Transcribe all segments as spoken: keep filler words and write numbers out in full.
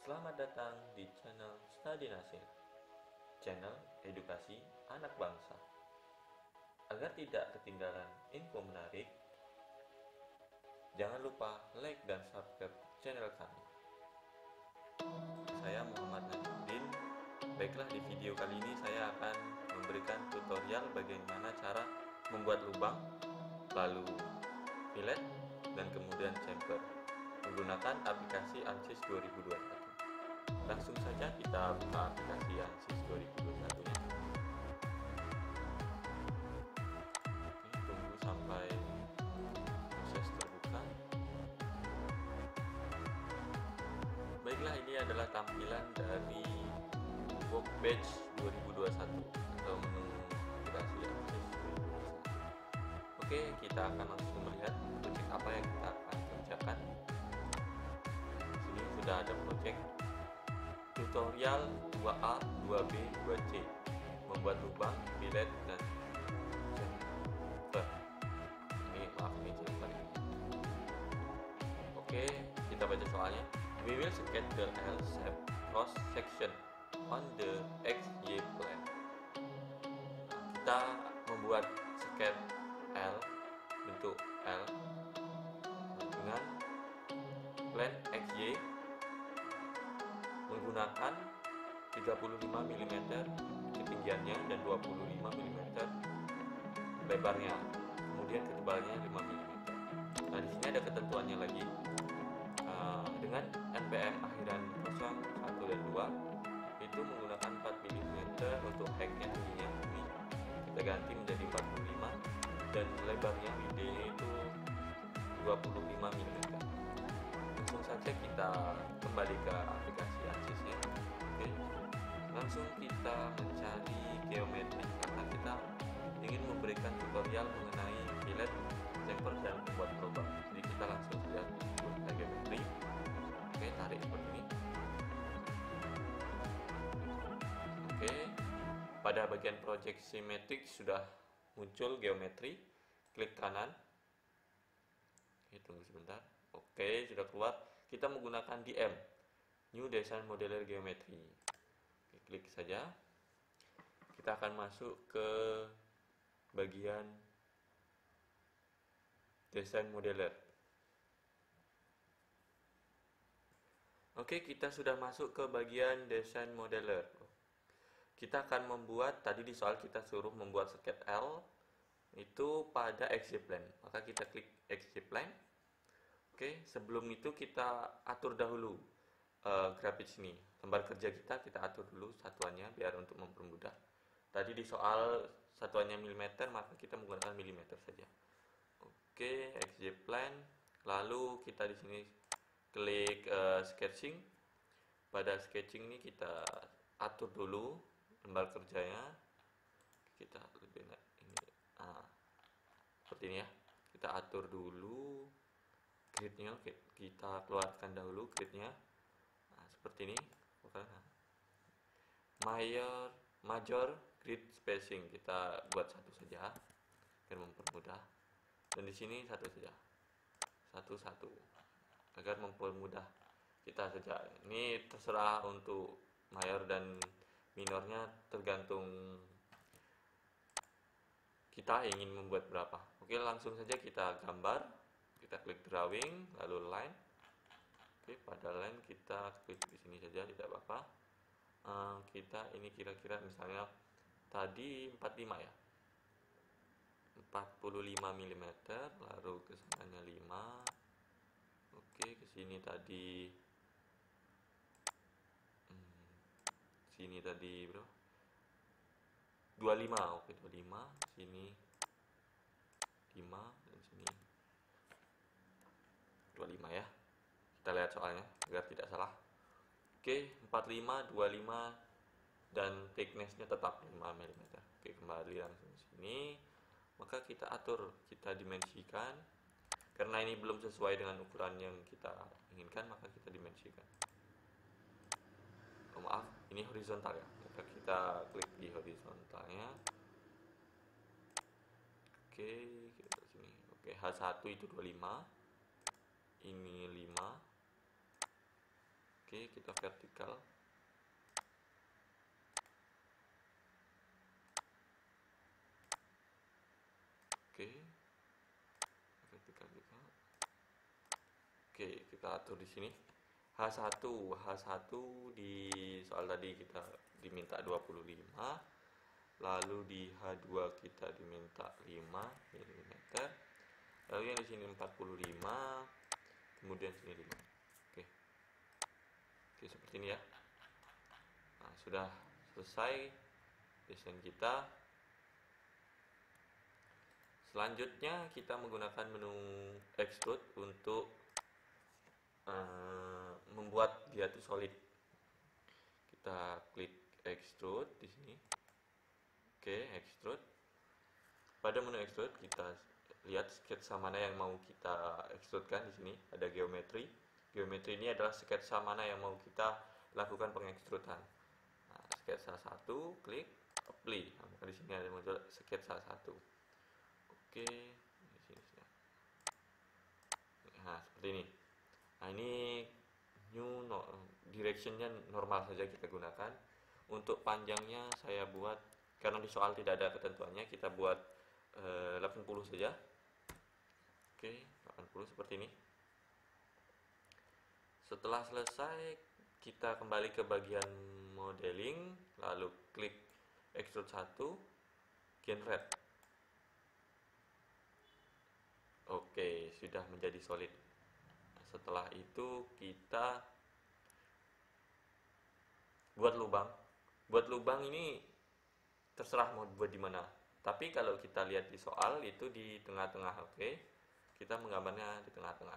Selamat datang di channel Study Nasir, channel edukasi anak bangsa. Agar tidak ketinggalan info menarik, jangan lupa like dan subscribe channel kami. Saya Muhammad Najmuddin. Baiklah, di video kali ini saya akan memberikan tutorial bagaimana cara membuat lubang, lalu fillet, dan kemudian chamfer menggunakan aplikasi ANSYS dua ribu dua puluh satu. Langsung saja kita buka aplikasi ANSYS dua ribu dua puluh satu nya. Oke, tunggu sampai proses terbuka. Baiklah, ini adalah tampilan dari Workbench dua ribu dua puluh satu atau menu aplikasi ANSYS dua ribu dua puluh satu. Oke, kita akan langsung melihat project apa yang kita akan kerjakan. Di sini sudah ada project tutorial dua A, dua B, dua C, membuat lubang, fillet, dan chamfer. Ini maaf ini chamfer ini. Oke, kita baca soalnya. We will sketch the L shape cross section on the X Y plane. Nah, kita membuat sketch L, bentuk L dengan plane X Y menggunakan tiga puluh lima milimeter ketinggiannya dan dua puluh lima milimeter lebarnya, kemudian ketebalannya lima milimeter. Nah, di sini ada ketentuannya lagi. Uh, dengan N P M akhiran nol, satu dan dua itu menggunakan empat milimeter untuk hacknya, tingginya ini kita ganti menjadi empat puluh lima dan lebarnya widthnya itu dua puluh lima milimeter. Langsung saja kita kembali ke aplikasi ANSYS nya. Oke, langsung kita mencari geometri karena kita ingin memberikan tutorial mengenai fillet, chamfer, dan membuat lubang. Jadi kita langsung saja ke geometri. Oke, tarik seperti ini. Oke, pada bagian project symmetric sudah muncul geometri. Klik kanan. Oke, tunggu sebentar. Oke, sudah keluar. Kita menggunakan D M, New Design Modeler Geometry. Oke, klik saja. Kita akan masuk ke bagian Design Modeler. Oke, kita sudah masuk ke bagian Design Modeler. Kita akan membuat, tadi di soal kita suruh membuat sketch L itu pada X Y plane. Maka kita klik X Y plane. Oke, sebelum itu kita atur dahulu uh, grafis ini. Lembar kerja kita kita atur dulu satuannya biar untuk mempermudah. Tadi di soal satuannya milimeter, maka kita menggunakan milimeter saja. Oke, X Y plane. Lalu kita di sini klik uh, sketching. Pada sketching ini kita atur dulu lembar kerjanya. Kita lebih ini ah, seperti ini ya. Kita atur dulu gridnya, kita keluarkan dahulu gridnya. Nah, seperti ini. Major, major grid spacing kita buat satu saja agar mempermudah. Dan di sini satu saja, satu satu agar mempermudah kita saja. Ini terserah untuk mayor dan minornya, tergantung kita ingin membuat berapa. Oke, langsung saja kita gambar. Kita klik drawing, lalu line. Oke, pada line kita klik di sini saja, tidak apa-apa. Uh, kita ini kira-kira misalnya tadi empat puluh lima ya. empat puluh lima milimeter, lalu ke sananya lima. Oke, ke sini tadi hmm, sini tadi bro dua puluh lima. Oke, dua puluh lima, sini lima dan sini dua puluh lima ya. Kita lihat soalnya agar tidak salah. Oke, empat puluh lima, dua puluh lima dan thickness-nya tetap lima milimeter. Oke, kembali langsung sini. Maka kita atur, kita dimensikan. Karena ini belum sesuai dengan ukuran yang kita inginkan, maka kita dimensikan. Oh, maaf, ini horizontal ya. Maka kita klik di horizontalnya. Oke, kita sini. Oke, H satu itu dua puluh lima. Ini lima. Oke, kita vertikal. Oke, vertikal juga. Oke, kita atur di sini. H satu, H satu di soal tadi kita diminta dua puluh lima, lalu di H dua kita diminta lima milimeter, lalu yang di sini empat puluh lima, kemudian sini lima. Oke. Oke, seperti ini ya. Nah, sudah selesai desain kita. Selanjutnya kita menggunakan menu extrude untuk uh, membuat dia itu solid. Kita klik extrude di sini. Oke, extrude. Pada menu extrude kita lihat sketsa mana yang mau kita extrudekan di sini. Ada geometri. Geometri ini adalah sketsa mana yang mau kita lakukan pengekstrudan. Nah, sketsa satu, klik apply. Nah, maka di sini ada muncul sketsa satu. Oke, di sini. Nah, seperti ini. Nah, ini new no, directionnya normal saja kita gunakan. Untuk panjangnya saya buat, karena di soal tidak ada ketentuannya, kita buat eh, delapan puluh saja. Oke, delapan puluh seperti ini. Setelah selesai, kita kembali ke bagian modeling, lalu klik extrude satu, generate. Oke, sudah menjadi solid. Setelah itu kita buat lubang. Buat lubang ini terserah mau buat di mana. Tapi kalau kita lihat di soal itu di tengah-tengah. Oke, kita menggambarnya di tengah-tengah.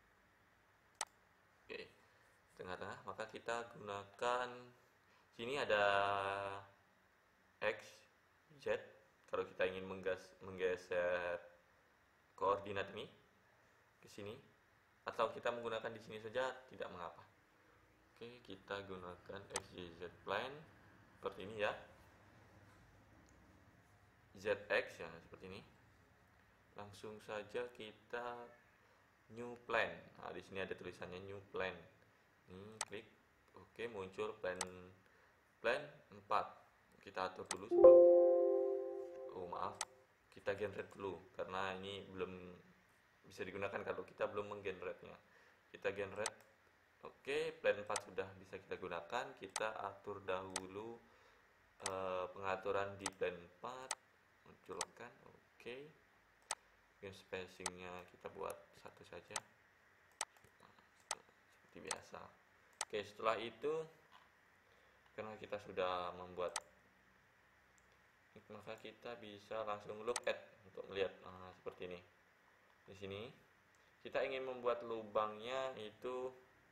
Oke, tengah-tengah. Maka kita gunakan sini ada X, Z. Kalau kita ingin menggeser koordinat ini ke sini, atau kita menggunakan di sini saja tidak mengapa. Oke, kita gunakan X Y Z plane seperti ini ya. Z X ya seperti ini. Langsung saja kita new plane. Nah, di sini ada tulisannya new plane. Ini klik. Oke, muncul plane plane empat. Kita atur dulu sebelum. Oh, maaf. Kita generate dulu karena ini belum bisa digunakan kalau kita belum menggenerate-nya. Kita generate. Oke, plane empat sudah bisa kita gunakan. Kita atur dahulu eh, pengaturan di plane empat. Munculkan. Oke. Game spacing-nya kita buat satu saja. Nah, seperti biasa. Oke, setelah itu karena kita sudah membuat, maka kita bisa langsung look at untuk melihat. Nah, seperti ini. Di sini kita ingin membuat lubangnya itu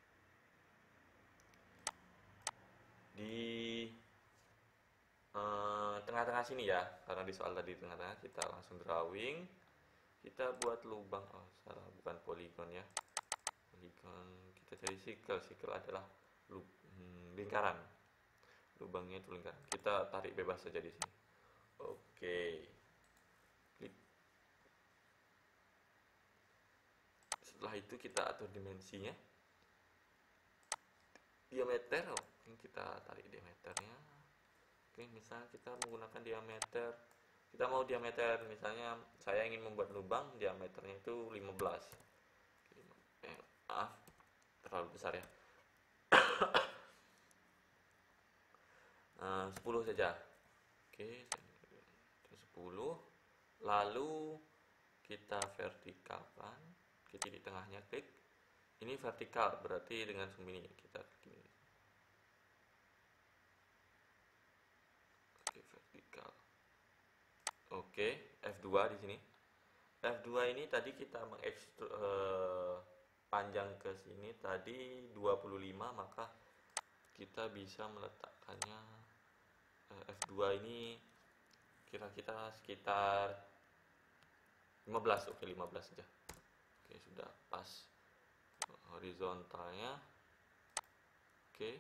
di tengah-tengah uh, sini ya, karena di soal tadi tengah-tengah. Kita langsung drawing, kita buat lubang. Oh salah, bukan polygon ya, polygon kita cari circle. Circle adalah lub, hmm, lingkaran. Lubangnya itu lingkaran. Kita tarik bebas saja di sini. Oke, klik. Setelah itu kita atur dimensinya, diameter. Oh, kita tarik diameternya. Oke, misalnya kita menggunakan diameter, kita mau diameter, misalnya saya ingin membuat lubang diameternya itu lima belas. Eh, maaf, terlalu besar ya. uh, sepuluh saja. Oke, sepuluh. Lalu kita vertikalkan ke titik tengahnya, klik. Ini vertikal, berarti dengan zoom ini kita klik. Oke, F dua di sini. F dua ini tadi kita mengekstru eh, panjang ke sini tadi dua puluh lima, maka kita bisa meletakkannya eh, F dua ini kira-kira sekitar lima belas. Oke, lima belas saja. Oke, sudah pas horizontalnya. Oke.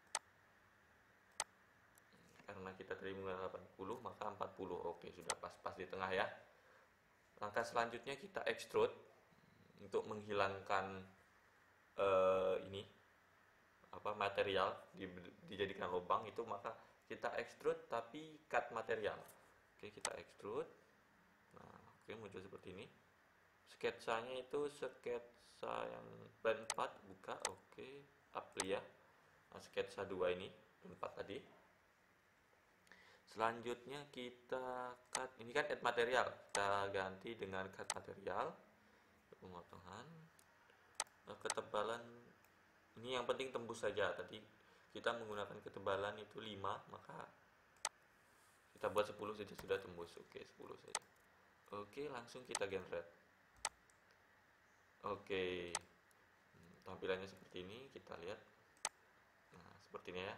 Karena kita tadi menggunakan delapan puluh, maka empat puluh. Oke, sudah pas-pas di tengah ya. Langkah selanjutnya kita extrude untuk menghilangkan uh, ini apa material di, dijadikan lubang itu, maka kita extrude tapi cut material. Oke, kita extrude. Nah, oke, muncul seperti ini. Sketsanya itu sketsa yang plan empat, buka. Oke, apply ya. Nah, sketsa dua ini plan empat tadi. Selanjutnya kita cut, ini kan add material, kita ganti dengan cut material, pemotongan, ketebalan ini yang penting tembus saja. Tadi kita menggunakan ketebalan itu lima, maka kita buat sepuluh saja sudah tembus. Oke, sepuluh saja. Oke, langsung kita generate. Oke, tampilannya seperti ini, kita lihat. Nah, seperti ini ya.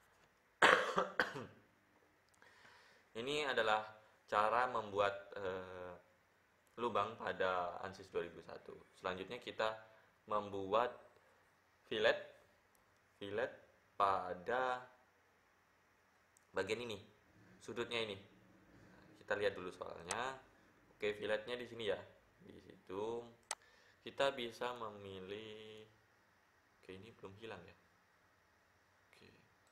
Ini adalah cara membuat eh, lubang pada ANSYS dua ribu satu. Selanjutnya kita membuat fillet fillet pada bagian ini, sudutnya ini. Kita lihat dulu soalnya. Oke, filletnya di sini ya. Di situ kita bisa memilih. Oke, ini belum hilang ya. Oke.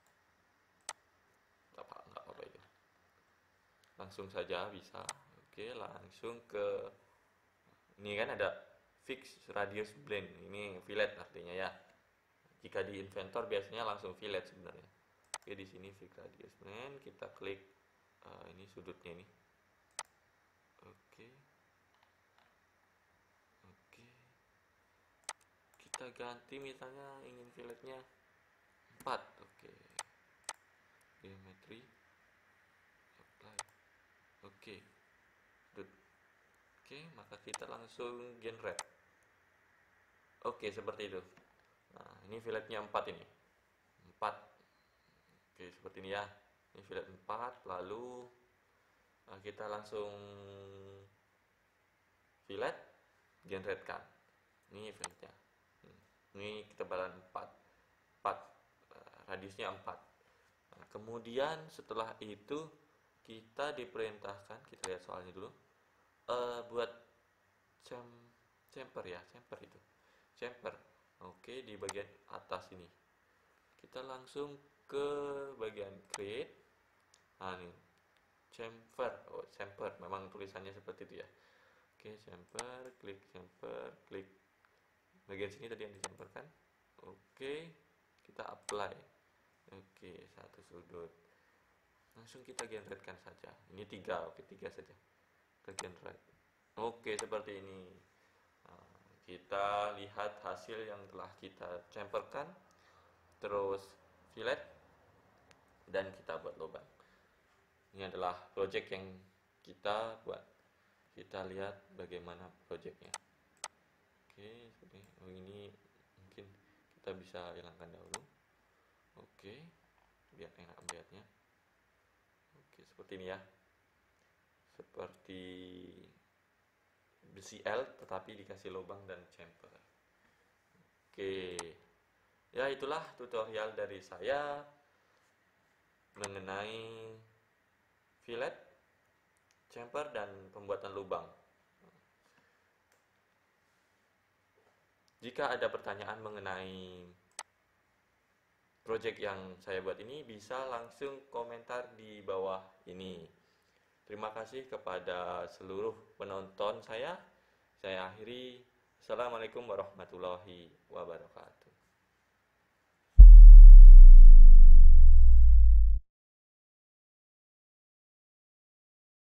Enggak apa enggak apa-apa itu. Langsung saja bisa. Oke, langsung ke ini kan ada fix radius blend. Ini fillet artinya ya. Jika di inventor biasanya langsung fillet sebenarnya. Oke, di sini fix radius blend, kita klik uh, ini sudutnya ini. Oke. Oke. Kita ganti misalnya ingin filletnya empat. Oke. Geometry. Apply. Oke. Sudut. Oke, maka kita langsung generate. Oke, seperti itu. Nah, ini filletnya empat ini. empat. Oke, seperti ini ya. Ini fillet empat, lalu nah, kita langsung fillet, generate kan. Ini filletnya. Ini ketebalan empat. empat. Radiusnya empat. Nah, kemudian setelah itu kita diperintahkan, kita lihat soalnya dulu. Uh, buat cam chamfer ya, chamfer itu. Chamfer. Oke, di bagian atas ini. Kita langsung ke bagian create. Nah, ini chamfer. Oh, chamfer. Memang tulisannya seperti itu ya. Oke, chamfer, klik chamfer, klik bagian sini tadi yang dichamferkan. Oke, kita apply. Oke, satu sudut. Langsung kita generate-kan saja. Ini tiga, oke tiga saja. Kita generate. Oke, seperti ini. Nah, kita lihat hasil yang telah kita chamferkan, terus fillet, dan kita buat lubang. Ini adalah project yang kita buat. Kita lihat bagaimana projectnya. Oke, seperti oh, ini mungkin kita bisa hilangkan dahulu. Oke, biar enak melihatnya. Oke, seperti ini ya. Seperti besi L tetapi dikasih lubang dan chamfer. Oke. Ya, itulah tutorial dari saya mengenai fillet, chamfer, dan pembuatan lubang. Jika ada pertanyaan mengenai project yang saya buat ini, bisa langsung komentar di bawah ini. Terima kasih kepada seluruh penonton saya. Saya akhiri. Assalamualaikum warahmatullahi wabarakatuh.